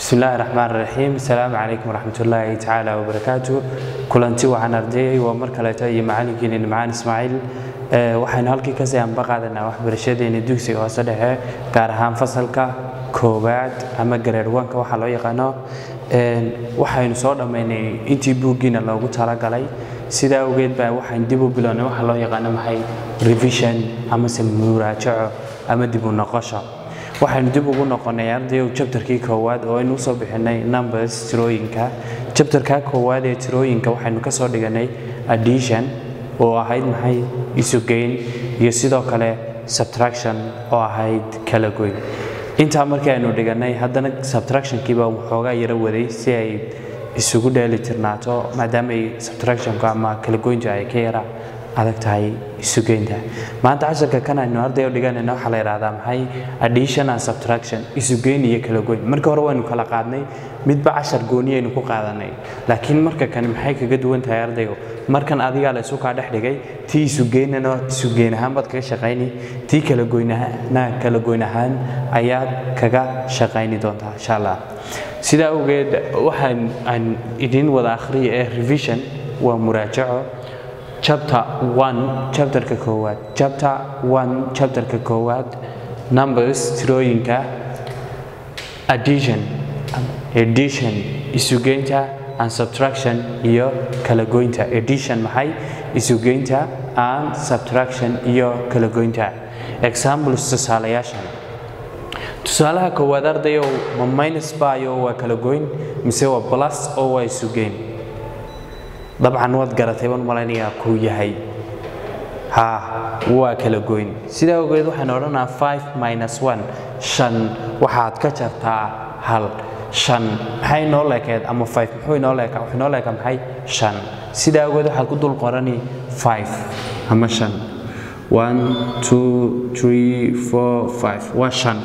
بسم الله الرحمن الرحيم. السلام عليكم ورحمة الله تعالى وبركاته. كلنتي وعن أرضي ومركلتي معلمين معان إسماعيل waxaan halkii ka sii anbaqaadana waxbarashadeena dugsiga hoose dhexe gaar ahaan fasalka koowaad ama grade 1 ka waxa loo yaqaano waxaynu soo dhameynay intii buugina loogu talagalay sida awgeed baa waxaan dib u bilownay waxa loo yaqaano maxay revision ama muraajaco ama dib u noqosho waxaan dib ugu noqonay ardayga chapterkii koowaad oo aynu soo bixinay numbers tirooyinka chapterka koowaad ee tirooyinka waxaynu ka soo dhiganay addition oo ahayd maxay isu geyn iyo sidoo kale subtraction oo ahayd kala goyn inta markii aynu dhiganay haddana subtraction kiiba waxoogaa yara waday si ay isugu dheeli tirnaato maadaama ay subtraction ka ama kala goynta ay ka yara adag tahay isu geynta maanta casharka kan aynu ardayga dhiganayna waxa la yiraahdaa maxay addition and subtraction isu geyn iyo kala goyn marka hore waynu kala qaadnay midba cashar gooniyaynu ku qaadanay laakiin marka kan maxay kaga duwan tahay ardayga markan adiga la isu ka dhex dhigay tii isu geynana isu geyn ahaan bad kaga shaqeynay tii kala goyn ahaan ayaad kaga shaqeyni doontaa insha Allah sida awgeed waxaan idin wada akhriyo revision waa muraajaco chapter 1 chapterka koowaad chapter 1 chapterka koowaad numbers tirooyinka addition isu geynta and subtraction iyo kala goynta addition maxay isu geynta and subtraction iyo kala goynta examples tusaalaha koowaad ardayo ma minus baayo waa kala goyn mise waa plus oo waa isu geyn dabcan wad garatay ban malaynaya ku yahay waa kala goyn sida ogeed waxaan oranaa 5 - 1 5 waxaad ka jartaa hal 5 maxay noo leeyahay ama 5 muxuu noo leeyahay wuxuu noo leeyahay maxay 5 sida ogeed waxaad ku dul qorani 5 ama 5 1 2 3 4 5 waa 5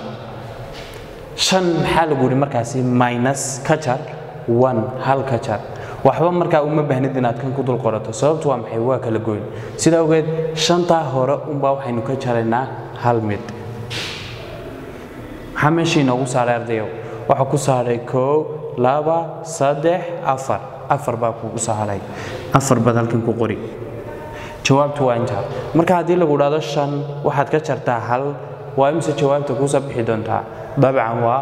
maxaa lagu yiri markaasi minus ka jar 1 hal ka jar waxba marka uma baahnid inaad kan ku dul qorato sababtu waa maxay waa kala goyn sida ogeed shanta hore baa waxaynu ka jaraynaa hal mid xameeshii noogu saaray ardayo waxa ku saaray 1 2 3 4 baa ku saaray 4 badalkan ku qori jawaabtu waa inta marka hadii lagu dhaado 5 waxaad ka jartaa hal waa imse jawaabta ku soo bixi doontaa dabcan waa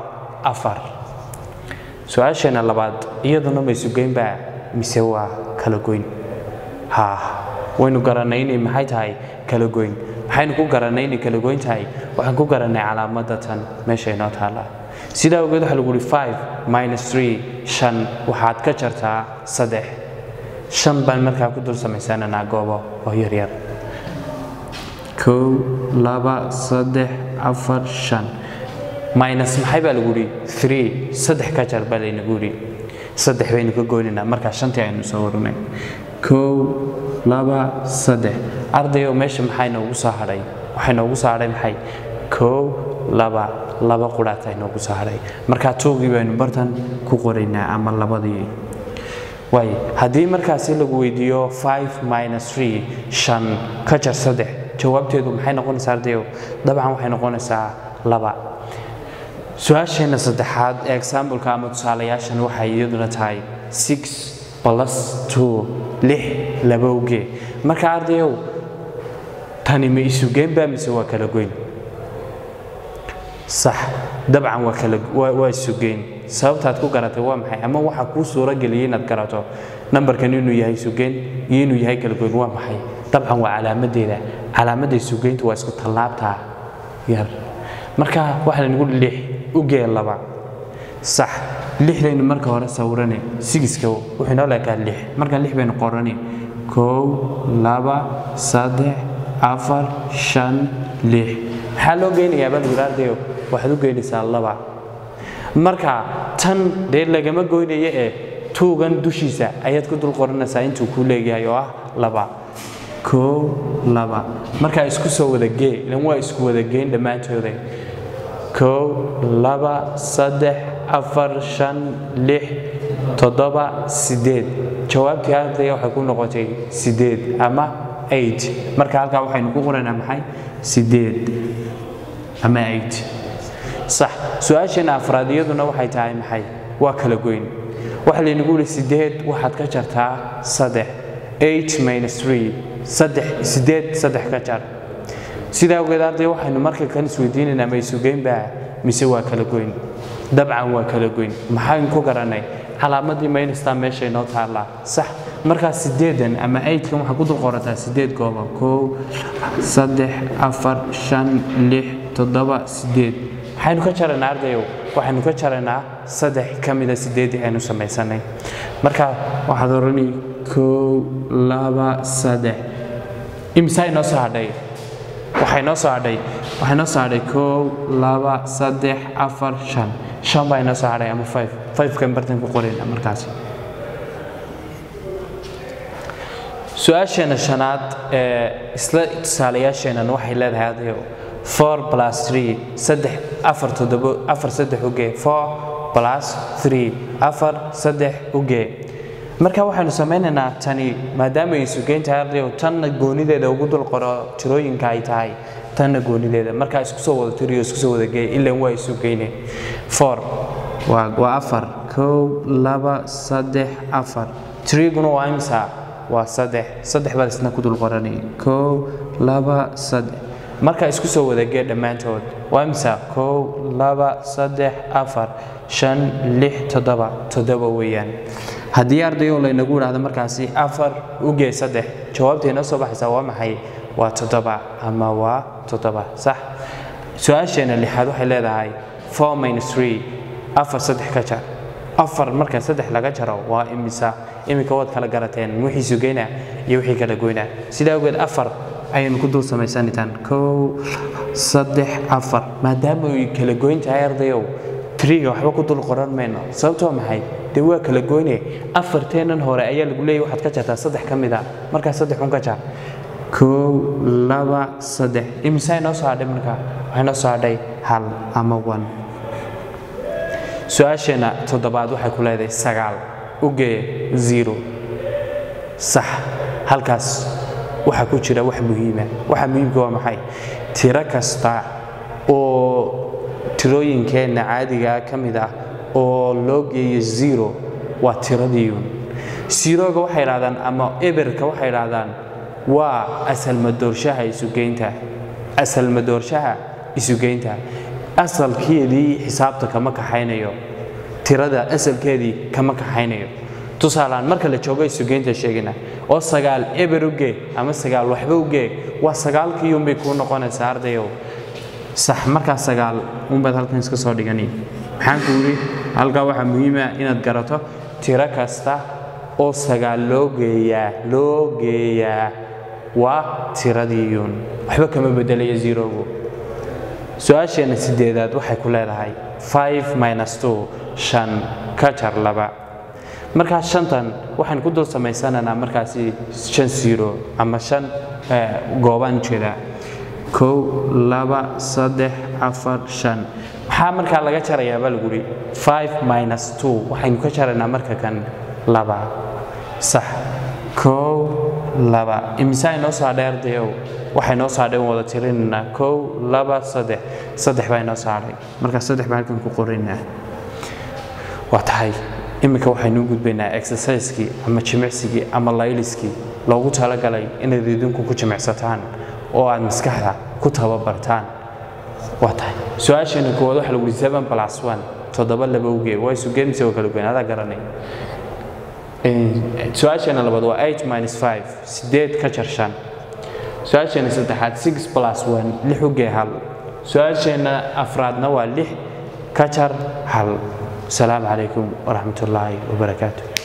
4 su'aashana labaad iyaduna ma isu geyn baa mise waa kala goyn waynu garanay in maxay tahay kala goyn waxaynu ku garanay in kala goyn tahay waxaan ku garanay calaamadda tan meesha inoo taala sida ogeed waxa lagu yiri 5 - 3 5 waxaad ka jartaa 3 5 baan markaa ku dul samaysanana goobo oo yar yar 1 2 3 4 5 minus maxay baa lagu yiri 3 ka jar baa laynagu yiri 3 baynu ka goynina marka 5 aynu soo warinay 1 2 3 ardayo meesha maxay noogu soo haray waxay noogu soo haray maxay 1 2 quraatay noogu soo haray marka toogii baynu bartan ku qoraynaa ama labadii way hadii markaasi lagu weydiiyo 5 - 3 5 ka jar 3 jawaabteedu maxay noqonaysaa ardayo dabcan waxay noqonaysaa 2 su'aasheena saddexaad ee example-ka ama tusaalayaashan waxay iyaduna tahay 6 + 2 6 labowge marka ardayo tani ma isu geyn baa mise waa kala goyn sax dabcan waa isu geyn sababtaad ku garatay waa maxay ama waxa ku suura galiyay inaad garato numberkan inuu yahay isu geyn iyo inuu yahay kala goyn waa maxay dabcan waa calaamadda isu geyntu waa isku tallaabta yar marka waxa lagu 6 uge laba sax 6 laynu marka hore sawirane 6 ka wuxuu noo leeyahay 6 marka 6 baynu qorani 1 2 3 4 5 6 waxa loo geynayaa bal guraardeeyo waxaad u geynaysaa 2 marka tan dee lagama goynayo ee tuugan dushiisa ayaad ku dul qoranaysaa intuu ku leeyahay oo ah 2 1 2 marka isku soo wada gee ilan waa isku wada geyn dhamaantooda 1 2 3 4 5 6 7 8 jawaabtii ardayga waxay ku noqotay 8 ama 8 marka halka waxaynu ku qoranaa maxay 8 ama 8 صح سؤال afraad iyaduna waxay tahay maxay waa kala goyn waxa la inagu leeyahay 8 waxaad ka jartaa 3 8 minus 3 8 ka jar sidaa ugu arday waxaynu marka kan isweydiinaynaa ma isu geyn baa mise waa kala goyn dabcan waa kala goyn maxaan ku garanay calaamadii minus ta meesha inoo taala sax marka 8 ama 8 kan waxa ku dul qorataa 8 gooba 1 3 4 5 6 7 8 waxaynu ka jaranaa ardayo waxaynu ka jaranaa 3 kamida 8 aynu samaysanay marka waxaad oranay 1 2 3 imisa inoo soo hadhay waxay noo soo hadhay 1 2 3 4 5 baa inoo soo hadhay ama 5 kan bartan ku qorayna markaas su'aasheena shanaad isla tusaalayaasheena waxay leedahay ardayo 4 plus 3 4 uge 4 plus 3 4 uge marka waxaanu sameynaynaa tani maadaama ay sugeynta ardayo tan goonideeda ugu dul qoro tirooyinka ay tahay tan goonideeda marka isku soo wada tiriyo isku soo wada geey ilaa way sugeynay 4 waa 4 1 2 3 4 tiriguna waa imisa waa 3 baa isna ku dul qoranay 1 2 3 marka isku soo wada geey dhamaantood waa imisa 1 2 3 4 5 6 7 weeyaan haddii ardayo la inagu yiraahdo markaasi 4 u gee 3 jawaabteena soo baxaysa waa maxay waa 7 ama waa 7 sax su'aasheena lixaad waxay leedahay 4 minus 3 4 ka jar 4 marka 3 laga jaro waa imisa imika wad kala garateen wixii sugeena iyo wixii kala goyna sidaa ogeed 4 ayaynu ku dul samaysanaytaan 1 3 4 maadaama ay kala goyn tahay ardayo 3 waxba ku dul qoran mayno sababtoo maxay de waa kala goyne 4 teenan hore ayaa lagu leeyahay waxaad ka jartaa 3 kamida marka 3 un ka jar 1 2 3 imisa inoo soo hadhay marka waxayna soo hadhay 1 ama 1 su'aasheena toddobaad waxay ku leedahay 9 u gee 0 sax halkaas waxa ku jira wax muhiim ah waxa muhiimka waa maxay tiro kasta oo tirooyinkeena caadiga kamid ah oo loo geeyo 0 waa tiradii 0ga waxay yiraahdaan ama eberka waxay yiraahdaan waa asal madoorshaha isu geynta asalkeedii xisaabta kama kaxaynayo tirada asalkeedii kama kaxaynayo tusaalaan marka la joogo isu geynta sheegina oo 9 eber u gee ama 9 waxba u gee waa 9kii bay ku noqonaysaa ardayo sax marka 9 baad halkan iska soo dhigani maxaan ku yiri halka waxa muhiim ah inaad garato tiro kasta oo 9 loo geeyaa waa tiradii waxba kama bedelayo 0 su'aasheena sideedaad waxay ku leedahay 5 minus 2 5 ka jar 2 marka 5tan waxaan ku dul sameysanaynaa markaasi 5 ama 5 goobaan jeeda 1 2 3 4 5 maxaa marka laga jarayaa baa lagu yiri 5 minus 2 waxaynu ka jaraynaa marka kan 2 sax 1 2 imisa inoo soo dheerdayo waxay noo soo dheer wada tirinaa 1 2 3 baa inoo soo dheer marka 3 baa halkan ku qorinaa waa tahay imika waxaynu gudbaynaa exercise-kii ama jimicsigii ama layliskii loogu talagalay inaad idinku ku jimicsataan oo aad maskaxda ku tababartaan waa tahay su'aasheena koowaad waxa lagu yiri 7 plus 1 7 laba uge way sugeynaysaa oo kala goynada garanay su'aasheena labaad waa 8 minus 5 8 ka jar 5 su'aasheena saddexaad 6 plus 1 6 uge 1 su'aasheena afraadna waa 6 ka jar 1 السلام عليكم ورحمة الله وبركاته.